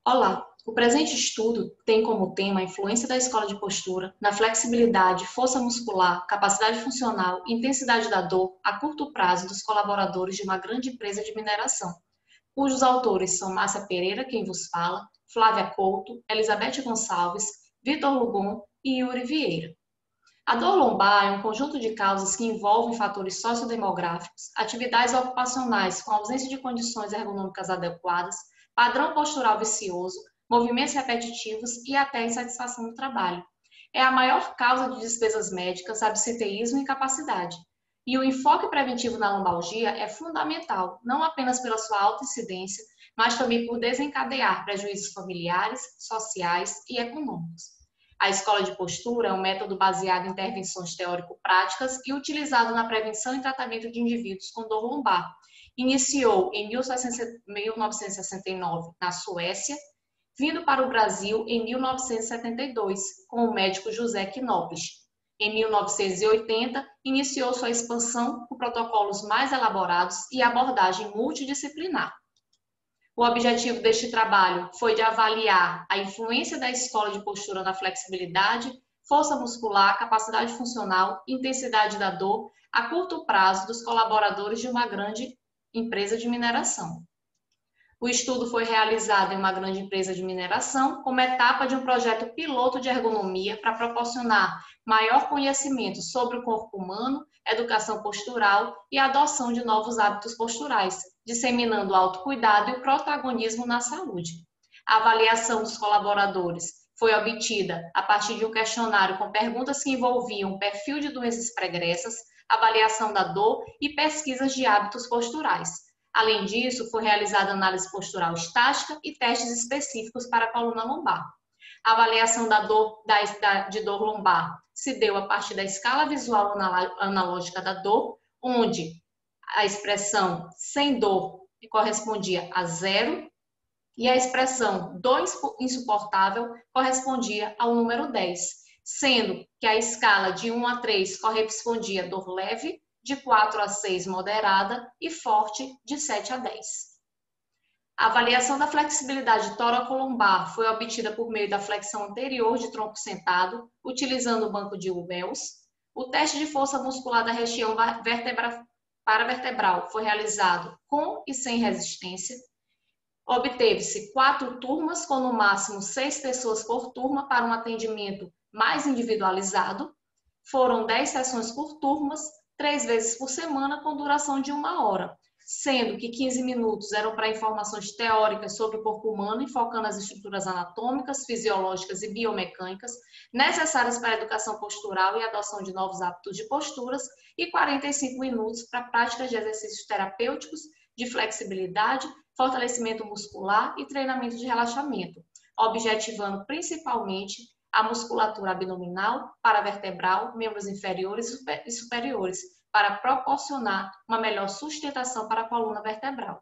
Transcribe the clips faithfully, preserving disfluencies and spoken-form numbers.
Olá! O presente estudo tem como tema a influência da escola de postura na flexibilidade, força muscular, capacidade funcional e intensidade da dor a curto prazo dos colaboradores de uma grande empresa de mineração, cujos autores são Márcia Pereira, quem vos fala, Flávia Couto, Elizabeth Gonçalves, Vitor Lugon e Yuri Vieira. A dor lombar é um conjunto de causas que envolvem fatores sociodemográficos, atividades ocupacionais com ausência de condições ergonômicas adequadas, padrão postural vicioso, movimentos repetitivos e até insatisfação no trabalho. É a maior causa de despesas médicas, absenteísmo e incapacidade. E o enfoque preventivo na lombalgia é fundamental, não apenas pela sua alta incidência, mas também por desencadear prejuízos familiares, sociais e econômicos. A escola de postura é um método baseado em intervenções teórico-práticas e utilizado na prevenção e tratamento de indivíduos com dor lombar. Iniciou em mil novecentos e sessenta e nove na Suécia, vindo para o Brasil em mil novecentos e setenta e dois, com o médico José Knoblich. Em mil novecentos e oitenta, iniciou sua expansão com protocolos mais elaborados e abordagem multidisciplinar. O objetivo deste trabalho foi de avaliar a influência da escola de postura na flexibilidade, força muscular, capacidade funcional, intensidade da dor a curto prazo dos colaboradores de uma grande empresa de mineração. O estudo foi realizado em uma grande empresa de mineração como etapa de um projeto piloto de ergonomia para proporcionar maior conhecimento sobre o corpo humano, educação postural e a adoção de novos hábitos posturais, disseminando o autocuidado e o protagonismo na saúde. A avaliação dos colaboradores foi obtida a partir de um questionário com perguntas que envolviam o perfil de doenças pregressas, avaliação da dor e pesquisas de hábitos posturais. Além disso, foi realizada análise postural estática e testes específicos para a coluna lombar. A avaliação da dor, da, de dor lombar se deu a partir da escala visual analógica da dor, onde a expressão sem dor correspondia a zero e a expressão dor insuportável correspondia ao número dez, sendo que a escala de um a três correspondia a dor leve, de quatro a seis moderada e forte de sete a dez. A avaliação da flexibilidade toracolombar foi obtida por meio da flexão anterior de tronco sentado, utilizando o banco de Wells. O teste de força muscular da região vertebra paravertebral foi realizado com e sem resistência. Obteve-se quatro turmas, com no máximo seis pessoas por turma para um atendimento mais individualizado. Foram dez sessões por turmas, três vezes por semana, com duração de uma hora, sendo que quinze minutos eram para informações teóricas sobre o corpo humano, enfocando as estruturas anatômicas, fisiológicas e biomecânicas necessárias para a educação postural e a adoção de novos hábitos de posturas, e quarenta e cinco minutos para práticas de exercícios terapêuticos, de flexibilidade, fortalecimento muscular e treinamento de relaxamento, objetivando principalmente a musculatura abdominal, paravertebral, membros inferiores e superiores, para proporcionar uma melhor sustentação para a coluna vertebral.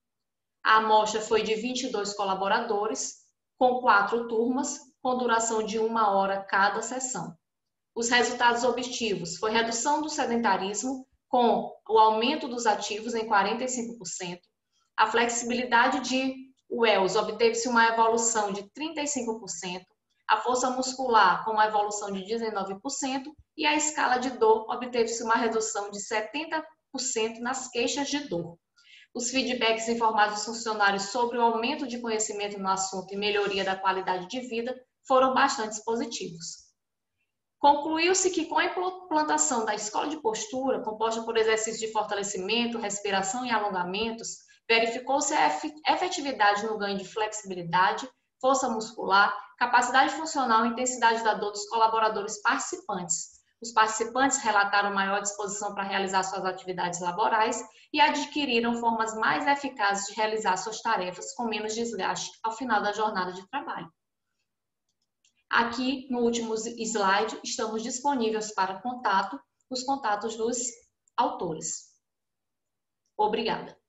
A amostra foi de vinte e dois colaboradores, com quatro turmas, com duração de uma hora cada sessão. Os resultados objetivos foi redução do sedentarismo, com o aumento dos ativos em quarenta e cinco por cento, a flexibilidade de Wells obteve-se uma evolução de trinta e cinco por cento, a força muscular com uma evolução de dezenove por cento e a escala de dor obteve-se uma redução de setenta por cento nas queixas de dor. Os feedbacks informados dos funcionários sobre o aumento de conhecimento no assunto e melhoria da qualidade de vida foram bastante positivos. Concluiu-se que com a implantação da escola de postura, composta por exercícios de fortalecimento, respiração e alongamentos, verificou-se a efetividade no ganho de flexibilidade, força muscular, capacidade funcional e intensidade da dor dos colaboradores participantes. Os participantes relataram maior disposição para realizar suas atividades laborais e adquiriram formas mais eficazes de realizar suas tarefas com menos desgaste ao final da jornada de trabalho. Aqui, no último slide, estamos disponíveis para contato, os contatos dos autores. Obrigada.